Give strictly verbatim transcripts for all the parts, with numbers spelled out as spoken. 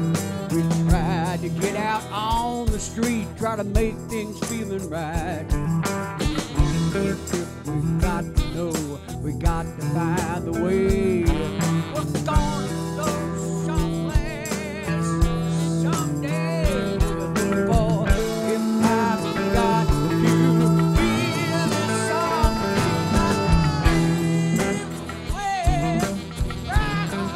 We tried to get out on the street, try to make things feeling right. We got to know, we got to find the way. We're gonna go someplace someday. For if I've got to feel this song, well, right on,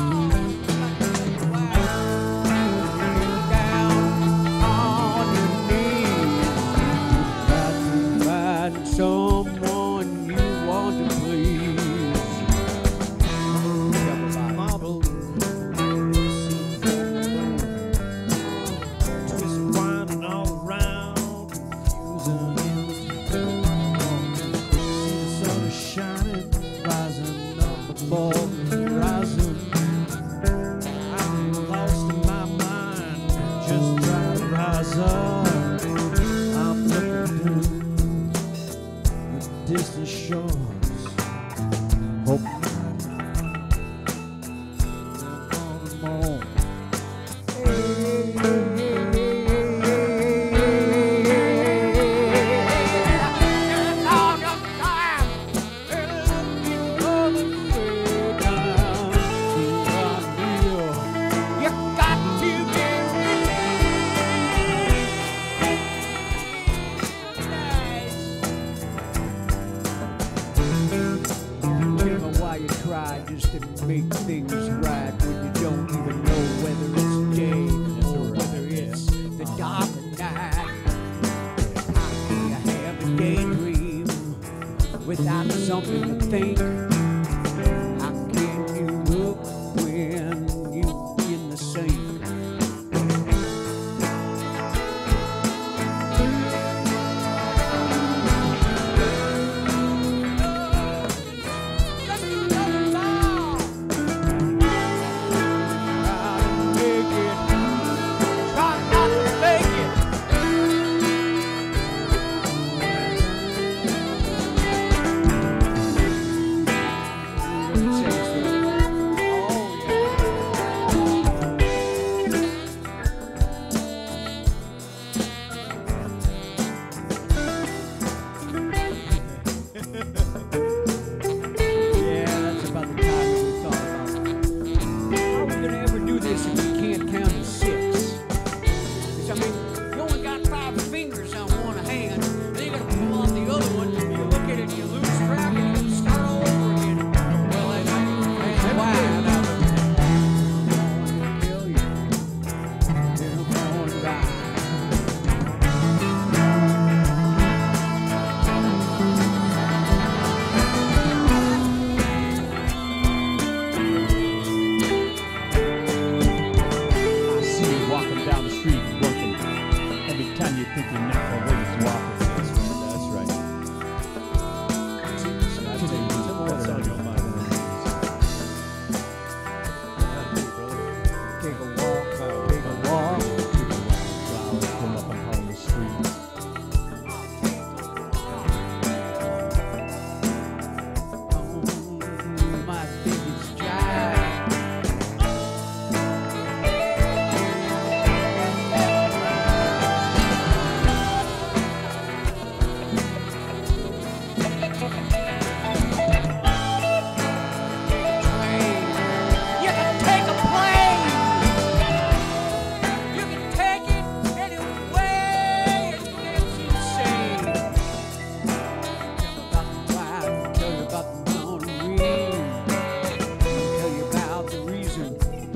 down on your knees. Got to find someone you want to please. Marble, twist winding all around, confusing. See the sun is shining, rising up above the horizon. I'm lost in my mind, just try to rise up. I'm looking through the distant shores, hoping more. Just to make things right when you don't even know whether it's day or whether it's the dark of night. How can you have a daydream without something to think? How can you look when you're in the sink?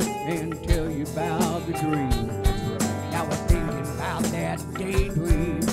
About the dream. Now we're thinking about that daydream.